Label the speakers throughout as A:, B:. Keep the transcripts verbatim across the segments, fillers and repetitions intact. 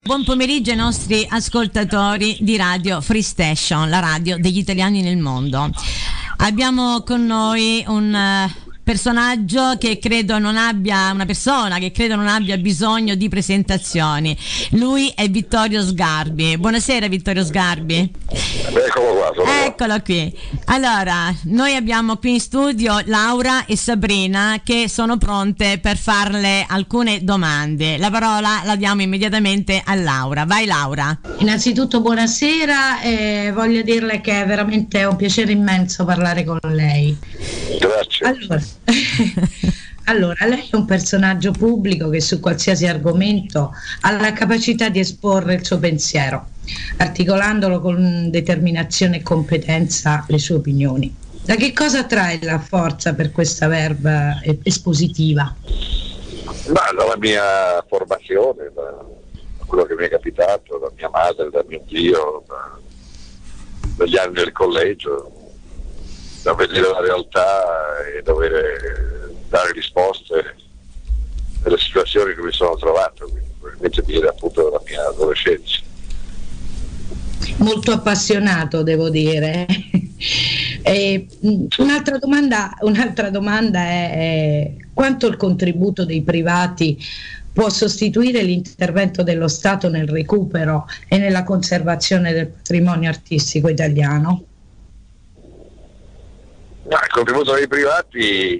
A: Buon pomeriggio ai nostri ascoltatori di Radio Free Station, la radio degli italiani nel mondo. Abbiamo con noi un uh, personaggio che credo non abbia, una persona che credo non abbia bisogno di presentazioni. Lui è Vittorio Sgarbi. Buonasera Vittorio Sgarbi.
B: Eccolo qua, sono
A: Eccolo qui. Allora, noi abbiamo qui in studio Laura e Sabrina che sono pronte per farle alcune domande. La parola la diamo immediatamente a Laura. Vai Laura.
C: Innanzitutto buonasera e voglio dirle che è veramente un piacere immenso parlare con lei.
B: Grazie.
C: Allora, allora, lei è un personaggio pubblico che su qualsiasi argomento ha la capacità di esporre il suo pensiero, articolandolo con determinazione e competenza le sue opinioni. Da che cosa trae la forza per questa verba espositiva?
B: Ma dalla mia formazione, da quello che mi è capitato, da mia madre, da mio zio, da, dagli anni del collegio, da vedere la realtà e dover dare risposte alle situazioni che mi sono trovato, quindi probabilmente viene appunto dalla mia adolescenza.
C: Molto appassionato, devo dire. E, un'altra domanda, un'altra domanda è, è quanto il contributo dei privati può sostituire l'intervento dello Stato nel recupero e nella conservazione del patrimonio artistico italiano?
B: Ma il contributo dei privati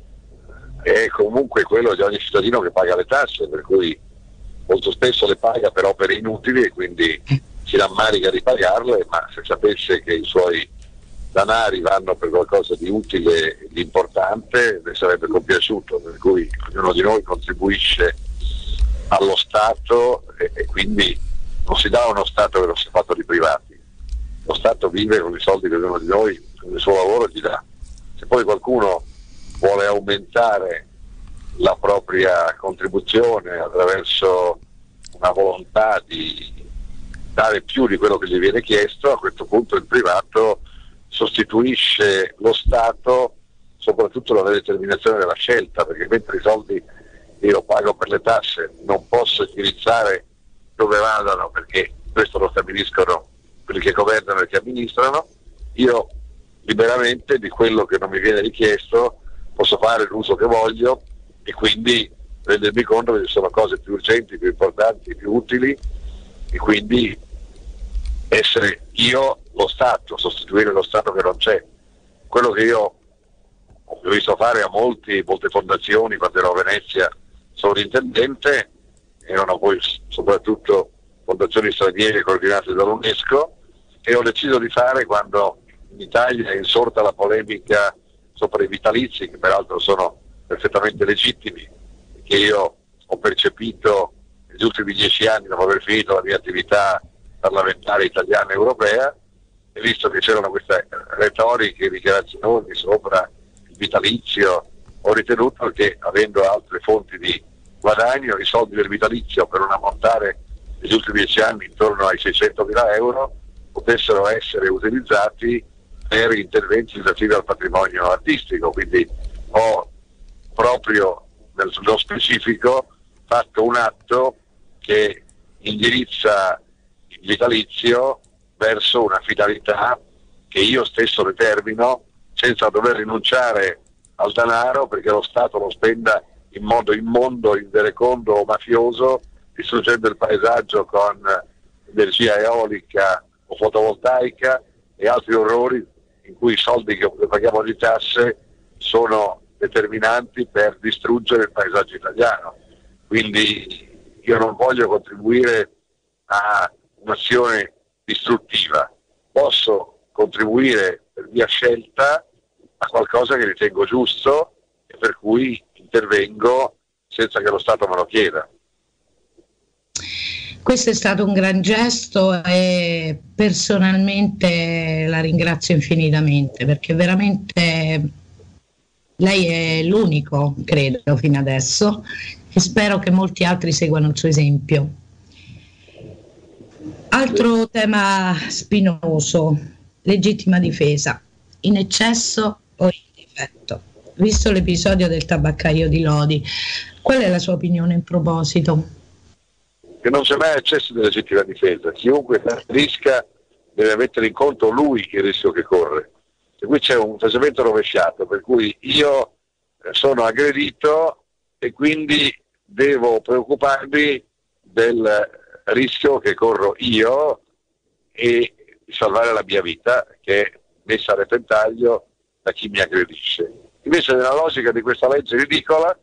B: è comunque quello di ogni cittadino che paga le tasse, per cui molto spesso le paga per opere inutili e quindi si rammarica di pagarle, ma se sapesse che i suoi danari vanno per qualcosa di utile e di importante ne sarebbe compiaciuto, per cui ognuno di noi contribuisce allo Stato e, e quindi non si dà uno Stato che non sia fatto di privati. Lo Stato vive con i soldi che ognuno di noi con il suo lavoro gli dà. Se poi qualcuno vuole aumentare la propria contribuzione attraverso una volontà di dare più di quello che gli viene chiesto, a questo punto il privato sostituisce lo Stato soprattutto nella determinazione della scelta, perché mentre i soldi io pago per le tasse non posso indirizzare dove vadano, perché questo lo stabiliscono quelli che governano e che amministrano, io liberamente di quello che non mi viene richiesto posso fare l'uso che voglio e quindi rendermi conto che ci sono cose più urgenti, più importanti, più utili e quindi essere io lo Stato, sostituire lo Stato che non c'è. Quello che io ho visto fare a molti, molte fondazioni quando ero a Venezia sovrintendente, erano poi soprattutto fondazioni straniere coordinate dall'UNESCO, e ho deciso di fare quando in Italia è insorta la polemica sopra i vitalizi, che peraltro sono perfettamente legittimi, che io ho percepito negli ultimi dieci anni dopo aver finito la mia attività parlamentare italiana e europea, e visto che c'erano queste retoriche e dichiarazioni sopra il vitalizio, ho ritenuto che avendo altre fonti di guadagno, i soldi del vitalizio per un ammontare negli ultimi dieci anni intorno ai seicentomila euro potessero essere utilizzati per interventi relativi al patrimonio artistico. Quindi ho proprio nello specifico fatto un atto che indirizza il vitalizio verso una finalità che io stesso determino senza dover rinunciare al denaro, perché lo Stato lo spenda in modo immondo, inverecondo o mafioso, distruggendo il paesaggio con energia eolica o fotovoltaica e altri orrori in cui i soldi che paghiamo di tasse sono determinanti per distruggere il paesaggio italiano. Quindi io non voglio contribuire a un'azione distruttiva, posso contribuire per mia scelta a qualcosa che ritengo giusto e per cui intervengo senza che lo Stato me lo chieda.
C: Questo è stato un gran gesto e personalmente la ringrazio infinitamente, perché veramente lei è l'unico, credo, fino adesso, e spero che molti altri seguano il suo esempio. Altro tema spinoso, legittima difesa, in eccesso o in difetto. Visto l'episodio del tabaccaio di Lodi, qual è la sua opinione in proposito?
B: che non c'è mai eccesso di legittima difesa. Chiunque risca deve mettere in conto lui il rischio che corre. E qui c'è un atteggiamento rovesciato, per cui io sono aggredito e quindi devo preoccuparmi del rischio che corro io e di salvare la mia vita, che è messa a repentaglio da chi mi aggredisce. Invece nella logica di questa legge ridicola,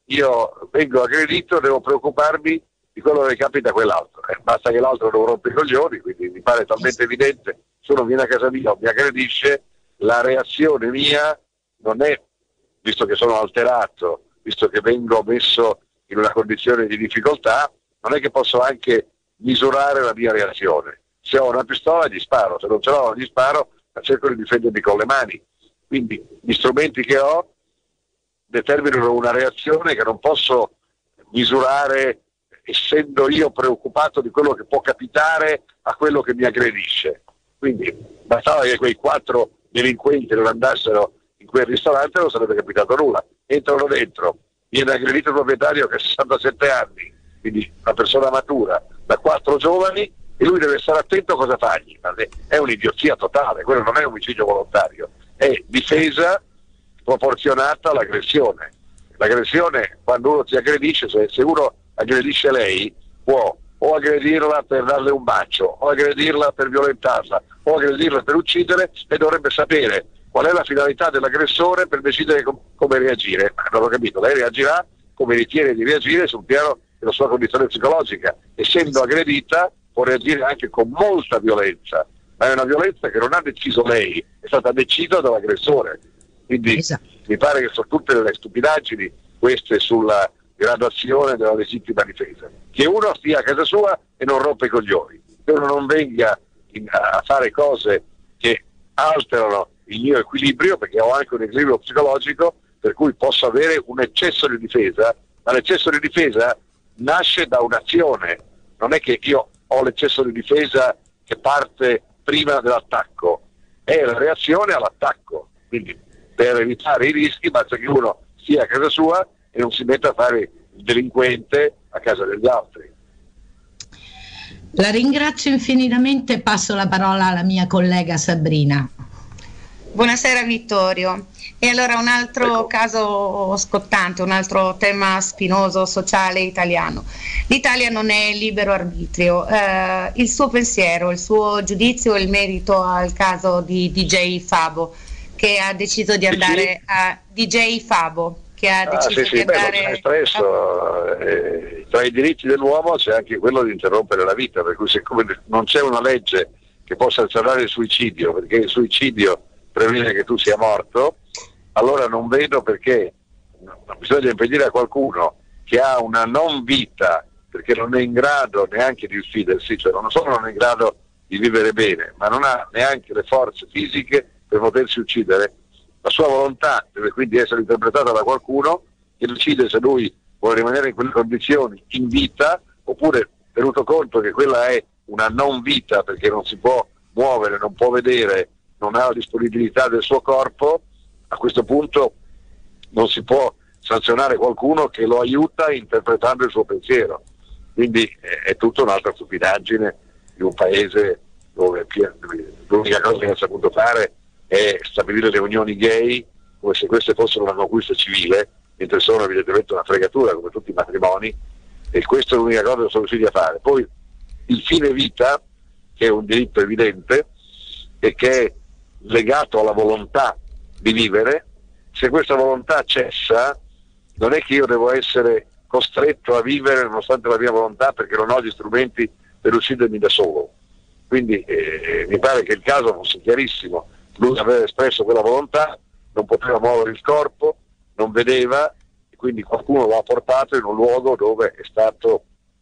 B: io vengo aggredito e devo preoccuparmi di quello che capita a quell'altro. Eh, basta che l'altro non rompe i coglioni, quindi mi pare talmente evidente, se uno viene a casa mia o mi aggredisce, la reazione mia non è, visto che sono alterato, visto che vengo messo in una condizione di difficoltà, non è che posso anche misurare la mia reazione. Se ho una pistola gli sparo, se non ce l'ho gli sparo, ma cerco di difendermi con le mani. Quindi gli strumenti che ho determinano una reazione che non posso misurare essendo io preoccupato di quello che può capitare a quello che mi aggredisce. Quindi bastava che quei quattro delinquenti non andassero in quel ristorante, non sarebbe capitato nulla. Entrano dentro, viene aggredito il proprietario che ha sessantasette anni, quindi una persona matura, da quattro giovani, e lui deve stare attento a cosa fargli. È un'idiozia totale, quello non è un omicidio volontario, è difesa proporzionata all'aggressione. L'aggressione, quando uno ti aggredisce, cioè se uno aggredisce lei, può o aggredirla per darle un bacio, o aggredirla per violentarla, o aggredirla per uccidere, e dovrebbe sapere qual è la finalità dell'aggressore per decidere com- come reagire. Ma non ho capito, lei reagirà come ritiene di reagire sul piano della sua condizione psicologica. Essendo aggredita può reagire anche con molta violenza, ma è una violenza che non ha deciso lei, è stata decisa dall'aggressore. Quindi esatto. Mi pare che sono tutte delle stupidaggini queste sulla graduazione della legittima difesa. Che uno stia a casa sua e non rompe i coglioni, che uno non venga in, a fare cose che alterano il mio equilibrio, perché ho anche un equilibrio psicologico per cui posso avere un eccesso di difesa, ma l'eccesso di difesa nasce da un'azione, non è che io ho l'eccesso di difesa che parte prima dell'attacco, è la reazione all'attacco. Quindi per evitare i rischi basta che uno stia a casa sua e non si metta a fare il delinquente a casa degli altri.
C: La ringrazio infinitamente, passo la parola alla mia collega Sabrina.
D: Buonasera Vittorio. E allora un altro ecco. caso scottante, un altro tema spinoso sociale italiano. L'Italia non è libero arbitrio. Eh, il suo pensiero, il suo giudizio e il merito al caso di D J Fabo, che ha deciso di andare a D J Fabo, che ha deciso
B: ah, sì,
D: di
B: sì,
D: andare
B: beh, espresso, eh, tra i diritti dell'uomo c'è anche quello di interrompere la vita, per cui siccome non c'è una legge che possa sanzionare il suicidio, perché il suicidio prevede che tu sia morto, allora non vedo perché non bisogna impedire a qualcuno che ha una non vita, perché non è in grado neanche di uccidersi, cioè non solo non è in grado di vivere bene, ma non ha neanche le forze fisiche per potersi uccidere. La sua volontà deve quindi essere interpretata da qualcuno che decide se lui vuole rimanere in quelle condizioni in vita, oppure, tenuto conto che quella è una non vita perché non si può muovere, non può vedere, non ha la disponibilità del suo corpo, a questo punto non si può sanzionare qualcuno che lo aiuta interpretando il suo pensiero. Quindi è, è tutta un'altra stupidaggine di un paese dove l'unica cosa che ha saputo fare è stabilire le unioni gay come se queste fossero una conquista civile, mentre sono evidentemente una fregatura come tutti i matrimoni, e questa è l'unica cosa che sono riusciti a fare. Poi il fine vita, che è un diritto evidente e che è legato alla volontà di vivere, se questa volontà cessa non è che io devo essere costretto a vivere nonostante la mia volontà perché non ho gli strumenti per uccidermi da solo. Quindi eh, mi pare che il caso fosse chiarissimo. Lui aveva espresso quella volontà, non poteva muovere il corpo, non vedeva, e quindi qualcuno lo ha portato in un luogo dove è stato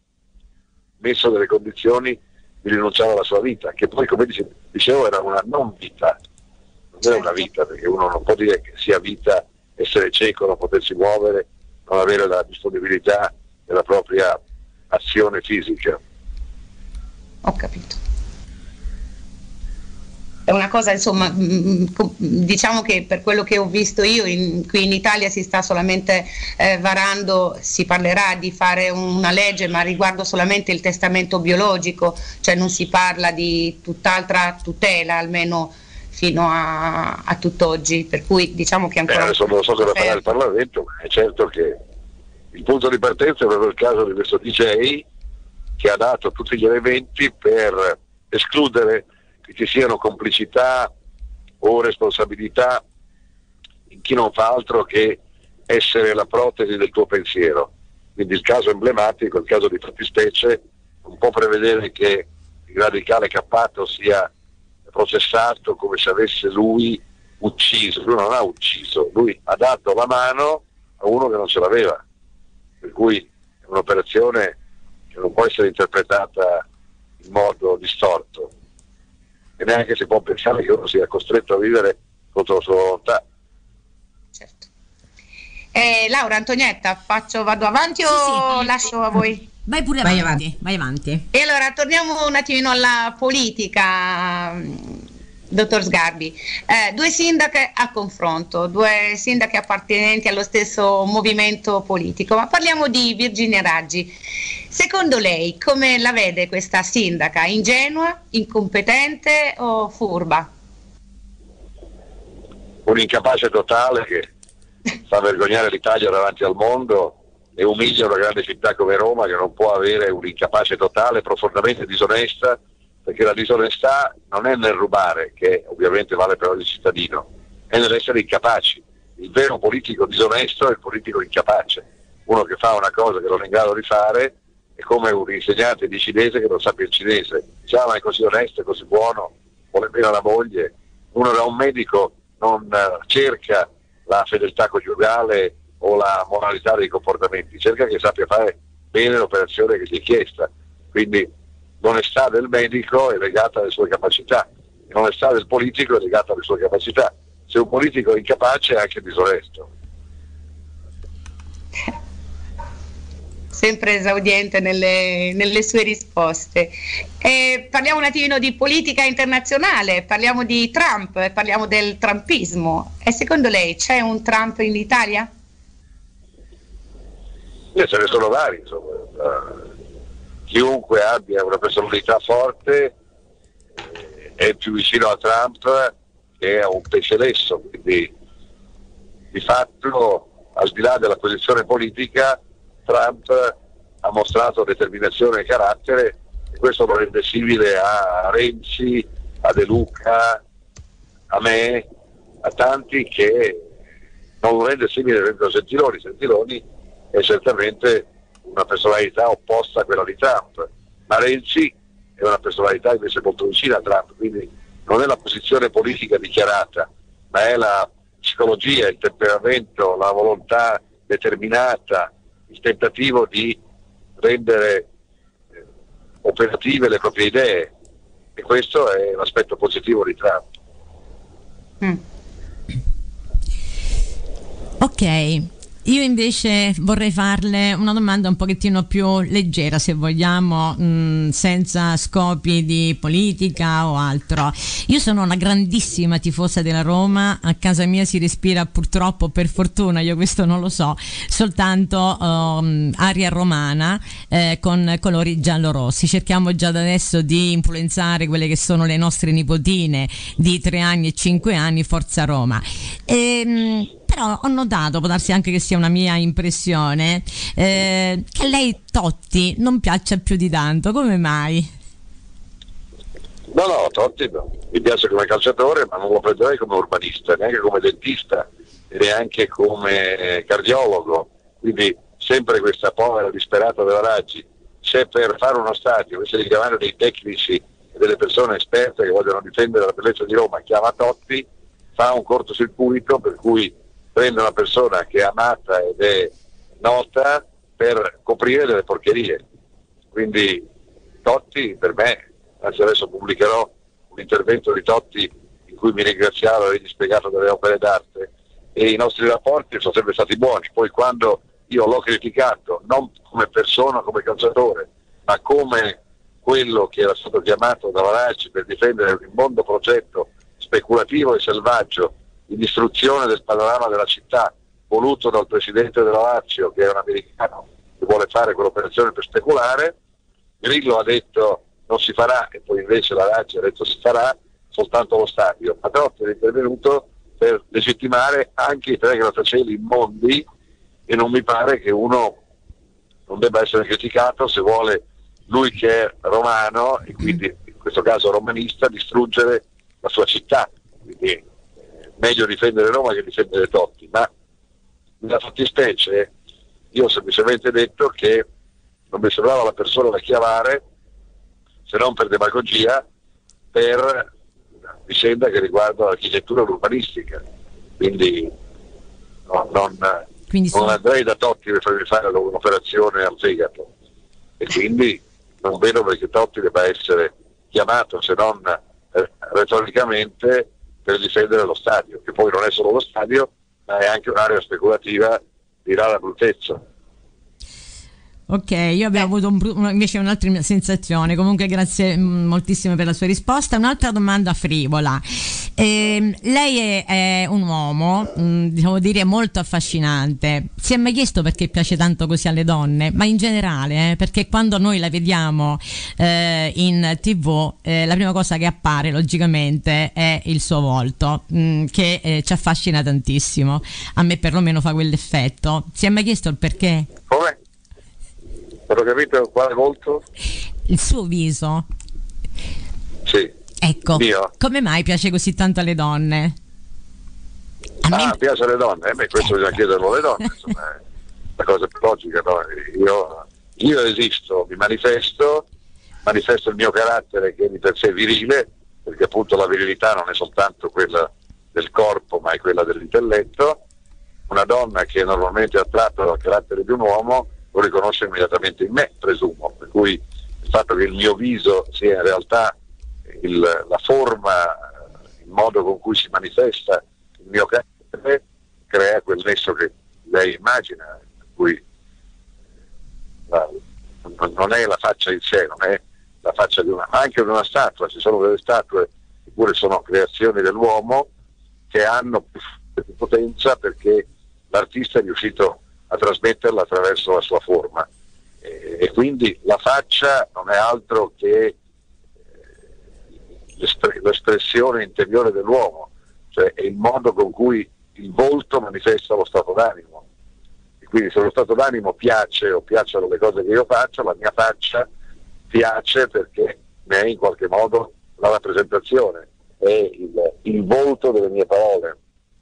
B: messo nelle condizioni di rinunciare alla sua vita, che poi, come dicevo, era una non vita, non era una vita, perché uno non può dire che sia vita essere cieco, non potersi muovere, non avere la disponibilità della propria azione fisica.
D: Ho capito. è una cosa, insomma, diciamo che per quello che ho visto io in, qui in Italia si sta solamente eh, varando, si parlerà di fare una legge ma riguardo solamente il testamento biologico, cioè non si parla di tutt'altra tutela, almeno fino a, a tutt'oggi, per cui diciamo che ancora...
B: Beh, adesso non so cosa farà il Parlamento, ma è certo che il punto di partenza è proprio il caso di questo D J che ha dato tutti gli elementi per escludere che ci siano complicità o responsabilità in chi non fa altro che essere la protesi del tuo pensiero. Quindi il caso emblematico, il caso di fattispecie, non può prevedere che il radicale Cappato sia processato come se avesse lui ucciso. Lui non ha ucciso, lui ha dato la mano a uno che non ce l'aveva, per cui è un'operazione che non può essere interpretata in modo distorto. E neanche si può pensare che uno sia costretto a vivere contro la sua volontà.
D: Certo. Eh, Laura, Antonietta, faccio, vado avanti o
A: sì, sì.
D: lascio a voi?
A: Vai pure
C: Vai
A: avanti,
C: avanti.
A: vai avanti.
D: E allora torniamo un attimino alla politica, dottor Sgarbi. Eh, due sindache a confronto, due sindache appartenenti allo stesso movimento politico, ma parliamo di Virginia Raggi. Secondo lei come la vede questa sindaca? Ingenua, incompetente o furba?
B: Un incapace totale che fa vergognare l'Italia davanti al mondo e umilia una grande città come Roma, che non può avere un incapace totale, profondamente disonesta, perché la disonestà non è nel rubare, che ovviamente vale per ogni cittadino, è nell'essere incapaci. Il vero politico disonesto è il politico incapace, uno che fa una cosa che non è in grado di fare. È come un insegnante di cinese che non sappia il cinese, dice ah, ma è così onesto, è così buono, vuole bene alla moglie. Uno da un medico non uh, cerca la fedeltà coniugale o la moralità dei comportamenti, cerca che sappia fare bene l'operazione che gli è chiesta. Quindi l'onestà del medico è legata alle sue capacità, e l'onestà del politico è legata alle sue capacità. Se un politico è incapace è anche disonesto.
D: Sempre esaudiente nelle, nelle sue risposte. Eh, parliamo un attimino di politica internazionale, parliamo di Trump, parliamo del trumpismo. E secondo lei c'è un Trump in Italia?
B: Eh, ce ne sono vari, insomma. Uh, chiunque abbia una personalità forte eh, è più vicino a Trump che a un pesce lesso, quindi di fatto, al di là della posizione politica, Trump ha mostrato determinazione e carattere, e questo lo rende simile a Renzi, a De Luca, a me, a tanti, che non lo rende simile a Gentiloni. Gentiloni è certamente una personalità opposta a quella di Trump, ma Renzi è una personalità invece molto vicina a Trump, quindi non è la posizione politica dichiarata, ma è la psicologia, il temperamento, la volontà determinata, il tentativo di rendere eh, operative le proprie idee, e questo è l'aspetto positivo di Trump.
A: Mm. Ok, io invece vorrei farle una domanda un pochettino più leggera, se vogliamo, mh, senza scopi di politica o altro. Io sono una grandissima tifosa della Roma, a casa mia si respira, purtroppo, per fortuna, io questo non lo so, soltanto um, aria romana eh, con colori giallo-rossi. Cerchiamo già da adesso di influenzare quelle che sono le nostre nipotine di tre anni e cinque anni, Forza Roma. E, mh, però ho notato, può darsi anche che sia una mia impressione, eh, che a lei Totti non piaccia più di tanto. Come mai?
B: No, no, Totti no. Mi piace come calciatore, ma non lo prenderei come urbanista, neanche come dentista e neanche come cardiologo. Quindi sempre questa povera disperata della Raggi, se per fare uno stadio, invece di chiamare dei tecnici e delle persone esperte che vogliono difendere la bellezza di Roma, chiama Totti, fa un cortocircuito per cui prende una persona che è amata ed è nota per coprire delle porcherie. Quindi Totti per me, anzi adesso pubblicherò un intervento di Totti in cui mi ringraziava, avergli spiegato delle opere d'arte, e i nostri rapporti sono sempre stati buoni. Poi quando io l'ho criticato, non come persona, come calciatore, ma come quello che era stato chiamato da Raggi per difendere il mondo progetto speculativo e selvaggio di distruzione del panorama della città voluto dal presidente della Lazio, che è un americano che vuole fare quell'operazione per speculare. Grillo ha detto non si farà, e poi invece la Lazio ha detto si farà soltanto lo stadio. Madrotti è intervenuto per legittimare anche i tre grattacieli immondi, e non mi pare che uno non debba essere criticato se vuole, lui che è romano e quindi in questo caso romanista, distruggere la sua città. Quindi è meglio difendere Roma che difendere Totti, ma nella fattispecie io ho semplicemente detto che non mi sembrava la persona da chiamare, se non per demagogia, per vicenda che riguarda l'architettura e l'urbanistica. Quindi no, non, quindi non andrei da Totti per farmi fare un'operazione al fegato, e quindi non vedo perché Totti debba essere chiamato, se non eh, retoricamente, per difendere lo stadio, che poi non è solo lo stadio, ma è anche un'area speculativa di rara bruttezza.
A: Ok, io abbiamo avuto un, invece un'altra sensazione. Comunque grazie mh, moltissimo per la sua risposta. Un'altra domanda frivola. Eh, lei è, è un uomo, mh, diciamo dire, molto affascinante. Si è mai chiesto perché piace tanto così alle donne? Ma in generale, eh, perché quando noi la vediamo eh, in tivù, eh, la prima cosa che appare logicamente è il suo volto, mh, che eh, ci affascina tantissimo. A me perlomeno fa quell'effetto. Si è mai chiesto il perché?
B: Come? Non ho capito quale volto?
A: Il suo viso.
B: Sì.
A: Ecco,
B: mio.
A: Come mai piace così tanto alle donne?
B: A ah, me piace alle donne? Eh beh, questo bisogna chiederlo alle donne, insomma, è la cosa più logica, no? Io, io esisto, mi manifesto, manifesto il mio carattere, che è di per sé virile, perché appunto la virilità non è soltanto quella del corpo, ma è quella dell'intelletto. Una donna che normalmente è attratta dal carattere di un uomo lo riconosce immediatamente in me, presumo, per cui il fatto che il mio viso sia in realtà il, la forma, il modo con cui si manifesta il mio carattere, crea quel nesso che lei immagina, per cui la, non è la faccia in sé, non è la faccia di una, ma anche di una statua. Ci sono delle statue, eppure sono creazioni dell'uomo, che hanno più potenza perché l'artista è riuscito a trasmetterla attraverso la sua forma, e, e quindi la faccia non è altro che l'espr- l'espressione interiore dell'uomo, cioè è il modo con cui il volto manifesta lo stato d'animo, e quindi se lo stato d'animo piace o piacciono le cose che io faccio, la mia faccia piace perché ne è in qualche modo la rappresentazione, è il, il volto delle mie parole.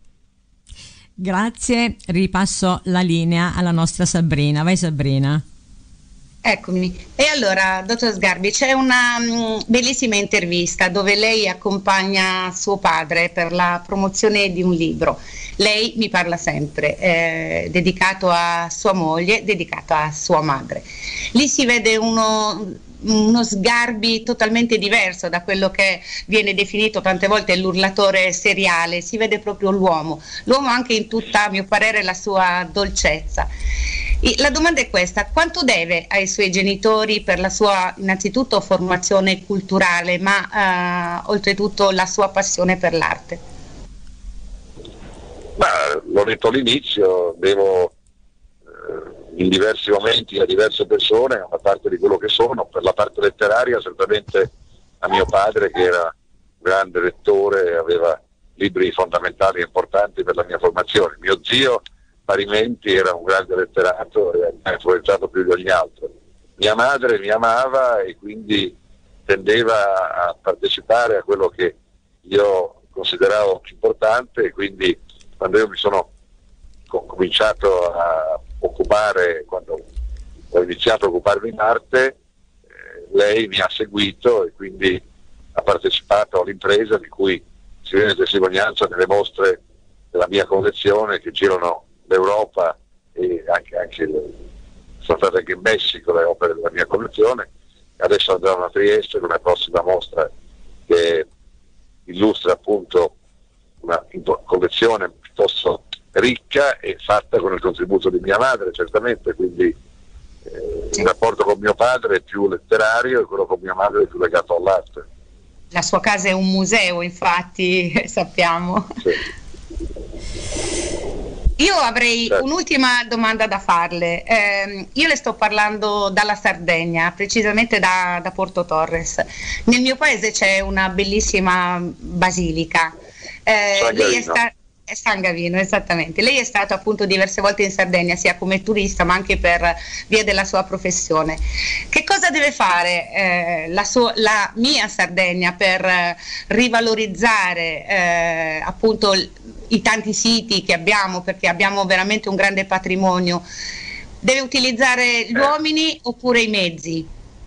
A: Grazie, ripasso la linea alla nostra Sabrina. Vai Sabrina.
D: Eccomi. E allora, dottor Sgarbi, c'è una mh, bellissima intervista dove lei accompagna suo padre per la promozione di un libro. Lei mi parla sempre, eh, dedicato a sua moglie, dedicato a sua madre. Lì si vede uno... uno Sgarbi totalmente diverso da quello che viene definito tante volte l'urlatore seriale. Si vede proprio l'uomo, l'uomo anche in tutta, a mio parere, la sua dolcezza. E la domanda è questa: quanto deve ai suoi genitori per la sua innanzitutto formazione culturale, ma eh, oltretutto la sua passione per l'arte?
B: Ma l'ho detto all'inizio, devo in diversi momenti a diverse persone, una parte di quello che sono. Per la parte letteraria certamente a mio padre, che era un grande lettore e aveva libri fondamentali e importanti per la mia formazione. Mio zio parimenti era un grande letterato e ha influenzato più di ogni altro. Mia madre mi amava e quindi tendeva a partecipare a quello che io consideravo importante, e quindi quando io mi sono cominciato a occupare, quando ho iniziato a occuparmi in arte, eh, lei mi ha seguito e quindi ha partecipato all'impresa di cui si viene testimonianza nelle mostre della mia collezione che girano l'Europa, e anche, anche sono state anche in Messico le opere della mia collezione. Adesso andranno a Trieste con una prossima mostra che illustra appunto una collezione piuttosto ricca e fatta con il contributo di mia madre, certamente. Quindi eh, il rapporto con mio padre è più letterario e quello con mia madre è più legato all'arte.
D: La sua casa è un museo, infatti, sappiamo.
B: Sì.
D: Io avrei un'ultima domanda da farle. Eh, io le sto parlando dalla Sardegna, precisamente da, da Porto Torres. Nel mio paese c'è una bellissima basilica. Eh, lei è sta- è San Gavino, esattamente. Lei è stato appunto diverse volte in Sardegna, sia come turista ma anche per via della sua professione. Che cosa deve fare eh, la, sua, la mia Sardegna per eh, rivalorizzare eh, appunto l- i tanti siti che abbiamo, perché abbiamo veramente un grande patrimonio? Deve utilizzare gli uomini oppure i mezzi?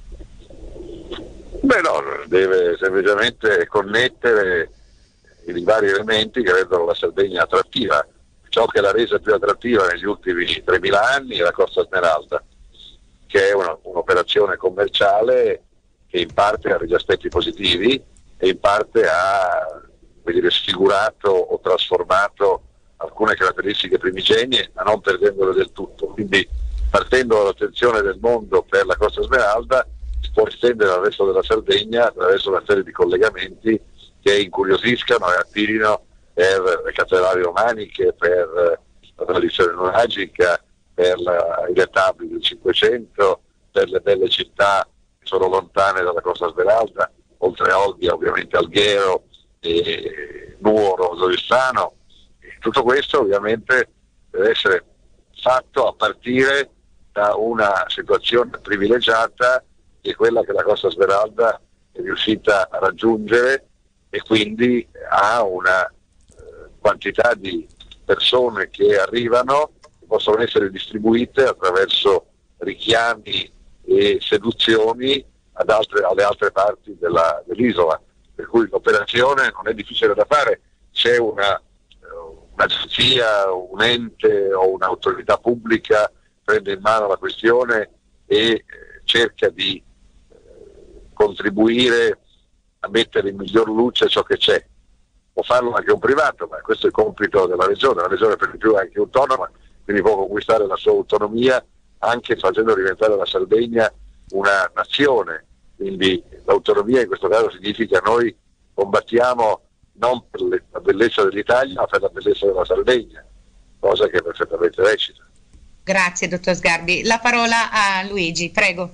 B: Beh no, deve semplicemente connettere i vari elementi che rendono la Sardegna attrattiva. Ciò che l'ha resa più attrattiva negli ultimi tremila anni è la Costa Smeralda, che è una, un'operazione commerciale che in parte ha degli aspetti positivi e in parte ha, come dire, sfigurato o trasformato alcune caratteristiche primigenie, ma non perdendole del tutto. Quindi, partendo dall'attenzione del mondo per la Costa Smeralda, si può estendere al resto della Sardegna attraverso una serie di collegamenti che incuriosiscano e attirino per le cattedrali romaniche, per la tradizione nuragica, per la, i retabili del Cinquecento, per le belle città che sono lontane dalla Costa Smeralda, oltre a Olbia ovviamente Alghero e Nuoro, Oristano. Tutto questo ovviamente deve essere fatto a partire da una situazione privilegiata che è quella che la Costa Smeralda è riuscita a raggiungere, e quindi ha una eh, quantità di persone che arrivano, che possono essere distribuite attraverso richiami e seduzioni ad altre, alle altre parti della, dell'isola, per cui l'operazione non è difficile da fare. C'è una, un'agenzia, un ente o un'autorità pubblica prende in mano la questione e eh, cerca di eh, contribuire a mettere in miglior luce ciò che c'è. Può farlo anche un privato, ma questo è il compito della regione. La regione per di più è anche autonoma, quindi può conquistare la sua autonomia anche facendo diventare la Sardegna una nazione. Quindi l'autonomia in questo caso significa noi combattiamo non per la bellezza dell'Italia, ma per la bellezza della Sardegna, cosa che è perfettamente lecita.
D: Grazie dottor Sgarbi. La parola a Luigi, prego.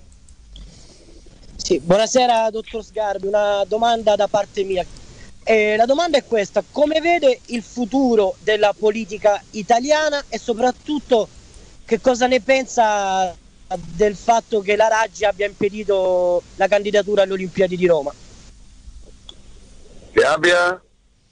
E: Sì, buonasera dottor Sgarbi, una domanda da parte mia. Eh, la domanda è questa: come vede il futuro della politica italiana e soprattutto che cosa ne pensa del fatto che la Raggi abbia impedito la candidatura alle Olimpiadi di Roma?
B: Che abbia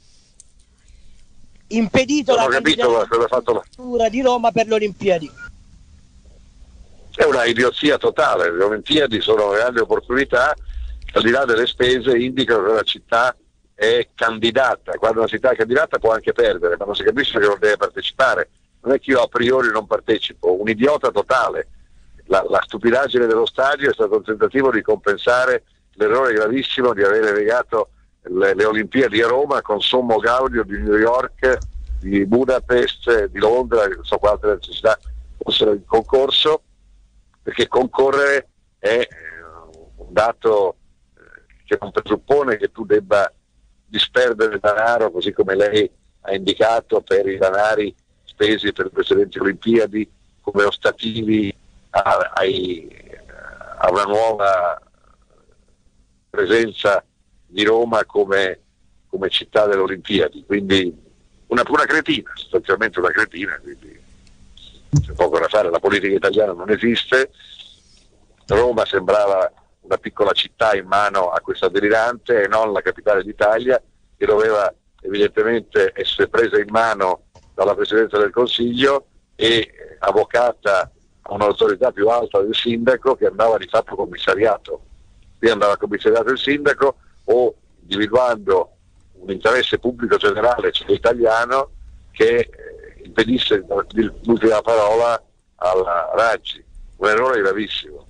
E: impedito
B: non
E: la
B: capito,
E: candidatura
B: fatto...
E: di Roma per le Olimpiadi?
B: È una idiozia totale. Le Olimpiadi sono una grande opportunità, al di là delle spese indicano che una città è candidata. Quando una città è candidata può anche perdere, ma non si capisce che non deve partecipare. Non è che io a priori non partecipo, un idiota totale. La, la stupidaggine dello stadio è stato un tentativo di compensare l'errore gravissimo di avere legato le, le Olimpiadi a Roma con sommo gaudio di New York, di Budapest, di Londra, non so quante necessità fossero in concorso, perché concorrere è un dato che non presuppone che tu debba disperdere denaro, così come lei ha indicato, per i denari spesi per le precedenti Olimpiadi come ostativi a, ai, a una nuova presenza di Roma come, come città delle Olimpiadi. Quindi una pura cretina, sostanzialmente una cretina, quindi c'è poco da fare. La politica italiana non esiste. Roma sembrava una piccola città in mano a questa delirante e non la capitale d'Italia, che doveva evidentemente essere presa in mano dalla Presidenza del Consiglio e avvocata a un'autorità più alta del sindaco, che andava di fatto commissariato. Qui andava commissariato il sindaco, o individuando un interesse pubblico generale, cioè italiano, che impedisse l'ultima parola alla Raggi. Un errore gravissimo.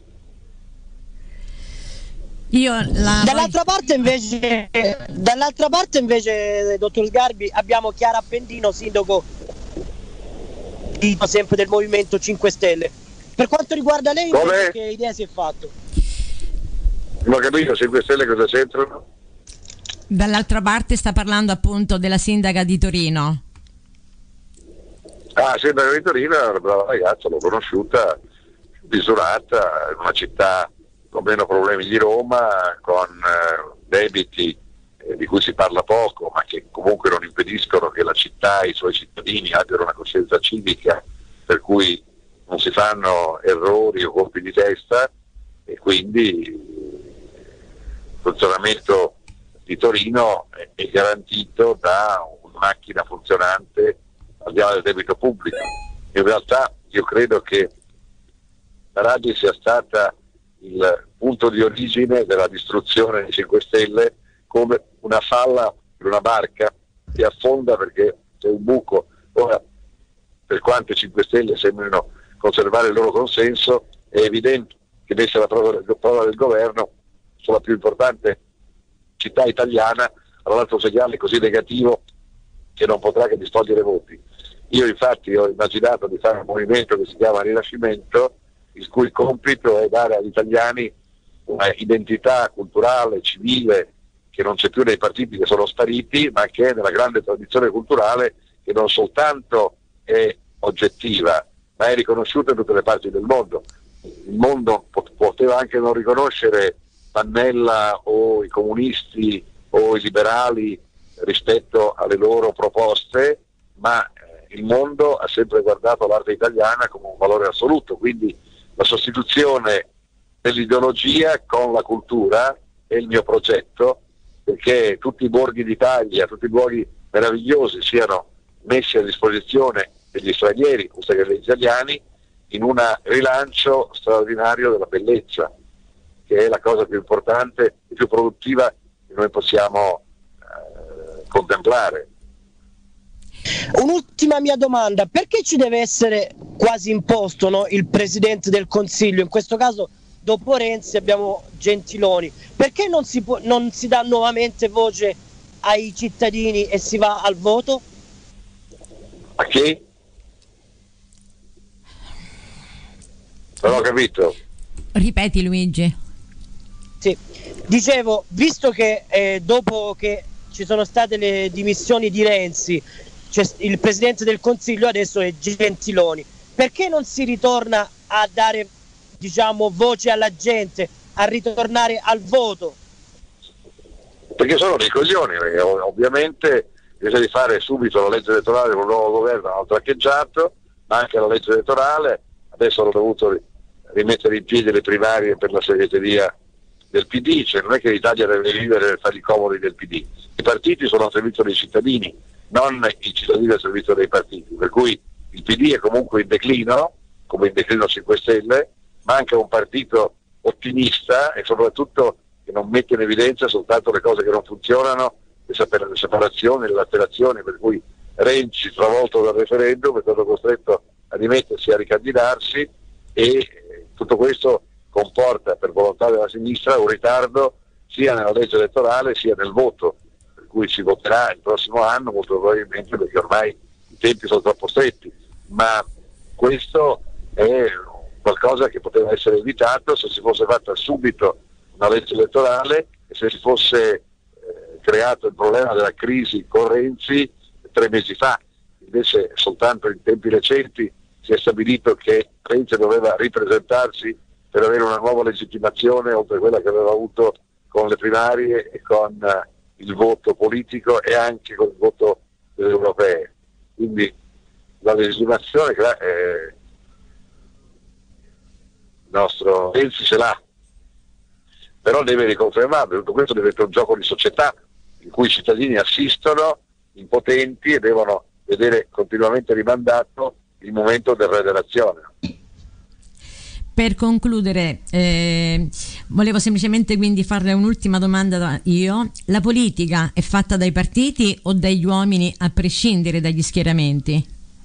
A: Io la...
E: Dall'altra parte invece, dall'altra parte invece, dottor Sgarbi, abbiamo Chiara Appendino, sindaco di, sempre del Movimento cinque Stelle. Per quanto riguarda lei, che idea si è fatto?
B: Non ho capito, cinque Stelle cosa c'entrano?
A: Dall'altra parte sta parlando appunto della sindaca di Torino.
B: Ah, sindaca di Torino è una brava ragazza, l'ho conosciuta, misurata, in una città con meno problemi di Roma, con eh, debiti eh, di cui si parla poco, ma che comunque non impediscono che la città e i suoi cittadini abbiano una coscienza civica, per cui non si fanno errori o colpi di testa, e quindi il funzionamento di Torino è, è garantito da una macchina funzionante al di là del debito pubblico. In realtà io credo che la Raggi sia stata il punto di origine della distruzione dei cinque Stelle, come una falla in una barca che affonda perché c'è un buco. Ora, per quanto i cinque Stelle sembrino conservare il loro consenso, è evidente che messa la prova, la prova del governo sulla più importante città italiana ha dato un segnale così negativo che non potrà che distogliere voti. Io infatti ho immaginato di fare un movimento che si chiama Rinascimento, il cui compito è dare agli italiani una identità culturale, civile, che non c'è più nei partiti che sono spariti, ma che è nella grande tradizione culturale che non soltanto è oggettiva, ma è riconosciuta in tutte le parti del mondo. Il mondo pot- poteva anche non riconoscere Pannella o i comunisti o i liberali rispetto alle loro proposte, ma eh, il mondo ha sempre guardato l'arte italiana come un valore assoluto, quindi la sostituzione dell'ideologia con la cultura è il mio progetto, perché tutti i borghi d'Italia, tutti i luoghi meravigliosi siano messi a disposizione degli stranieri, oltre che degli italiani, in un rilancio straordinario della bellezza, che è la cosa più importante e più produttiva che noi possiamo eh, contemplare.
E: Un'ultima mia domanda: perché ci deve essere quasi imposto, no, il Presidente del Consiglio? In questo caso dopo Renzi abbiamo Gentiloni. Perché non si, può, non si dà nuovamente voce ai cittadini e si va al voto?
B: A chi? Non ho capito.
A: Ripeti, Luigi.
E: Sì, dicevo, visto che eh, dopo che ci sono state le dimissioni di Renzi, cioè il Presidente del Consiglio adesso è Gentiloni, perché non si ritorna a dare, diciamo, voce alla gente, a ritornare al voto?
B: Perché sono dei coglioni, perché ovviamente invece di fare subito la legge elettorale con un nuovo governo hanno traccheggiato, ma anche la legge elettorale adesso hanno dovuto rimettere in piedi le primarie per la segreteria del P D, cioè non è che l'Italia deve vivere per fare i comodi del P D, i partiti sono al servizio dei cittadini, non i cittadini al servizio dei partiti, per cui il P D è comunque in declino, come in declino cinque Stelle, ma anche un partito ottimista e soprattutto che non mette in evidenza soltanto le cose che non funzionano, le, separ- le separazioni, le alterazioni, per cui Renzi, travolto dal referendum, è stato costretto a rimettersi, a ricandidarsi, e eh, tutto questo comporta per volontà della sinistra un ritardo sia nella legge elettorale sia nel voto, per cui si voterà il prossimo anno molto probabilmente, perché ormai i tempi sono troppo stretti, ma questo è qualcosa che poteva essere evitato se si fosse fatta subito una legge elettorale e se si fosse eh, creato il problema della crisi con Renzi tre mesi fa. Invece soltanto in tempi recenti si è stabilito che Renzi doveva ripresentarsi per avere una nuova legittimazione oltre a quella che aveva avuto con le primarie e con uh, il voto politico e anche con il voto delle europee. Quindi la legittimazione che eh, il nostro Renzi ce l'ha, però deve riconfermarlo. Tutto questo deve essere un gioco di società in cui i cittadini assistono impotenti e devono vedere continuamente rimandato il momento del re dell'azione.
A: Per concludere, eh, volevo semplicemente quindi farle un'ultima domanda io. La politica è fatta dai partiti o dagli uomini a prescindere dagli schieramenti?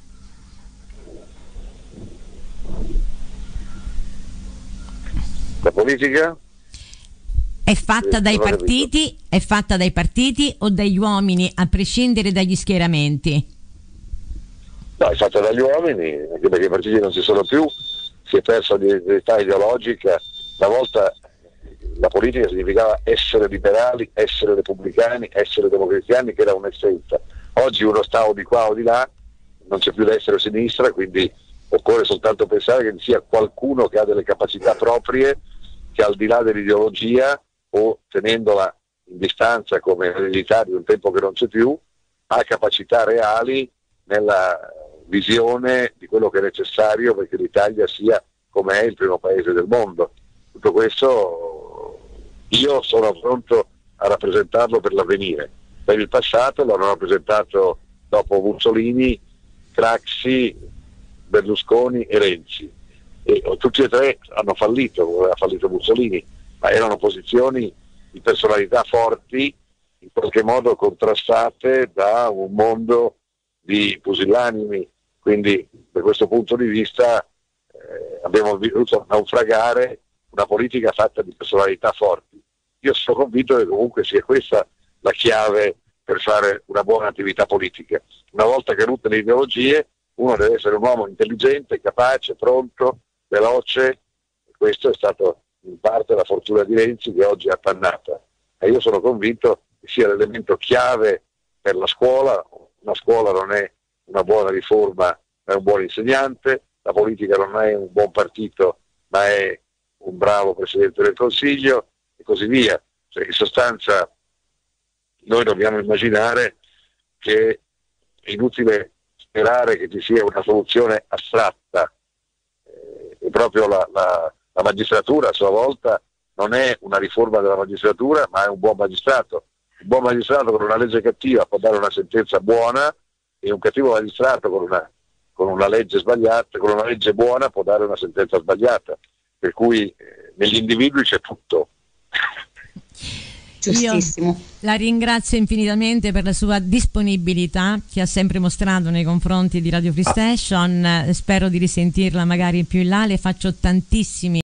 B: La politica?
A: È fatta
B: Eh,
A: dai
B: non ho
A: partiti, è fatta dai partiti o dagli uomini a prescindere dagli schieramenti?
B: No, è fatta dagli uomini, anche perché i partiti non ci sono più, si è persa l'identità ideologica. Una volta la politica significava essere liberali, essere repubblicani, essere democristiani, che era un'essenza. Oggi uno sta o di qua o di là, non c'è più destra o sinistra, quindi occorre soltanto pensare che ci sia qualcuno che ha delle capacità proprie, che al di là dell'ideologia o tenendola in distanza come eredità di un tempo che non c'è più, ha capacità reali nella visione di quello che è necessario perché l'Italia sia come è il primo paese del mondo. Tutto questo io sono pronto a rappresentarlo per l'avvenire. Per il passato l'hanno rappresentato dopo Mussolini, Craxi, Berlusconi e Renzi. E tutti e tre hanno fallito, come ha fallito Mussolini, ma erano posizioni di personalità forti, in qualche modo contrastate da un mondo di pusillanimi. Quindi da questo punto di vita eh, abbiamo visto naufragare una politica fatta di personalità forti. Io sono convinto che comunque sia questa la chiave per fare una buona attività politica. Una volta cadute le ideologie, uno deve essere un uomo intelligente, capace, pronto, veloce. Questo è stato in parte la fortuna di Renzi, che oggi è appannata. E io sono convinto che sia l'elemento chiave per la scuola. Una scuola non è una buona riforma, ma è un buon insegnante. La politica non è un buon partito, ma è un bravo Presidente del Consiglio, e così via. Cioè, in sostanza noi dobbiamo immaginare che è inutile sperare che ci sia una soluzione astratta, eh, e proprio la, la, la magistratura a sua volta non è una riforma della magistratura, ma è un buon magistrato. Un buon magistrato con una legge cattiva può dare una sentenza buona, e un cattivo magistrato con una, con una legge sbagliata, con una legge buona può dare una sentenza sbagliata. Per cui eh, negli individui c'è tutto.
A: Giustissimo. Io la ringrazio infinitamente per la sua disponibilità che ha sempre mostrato nei confronti di Radio Free Station. Spero di risentirla magari più in là. Le faccio tantissimi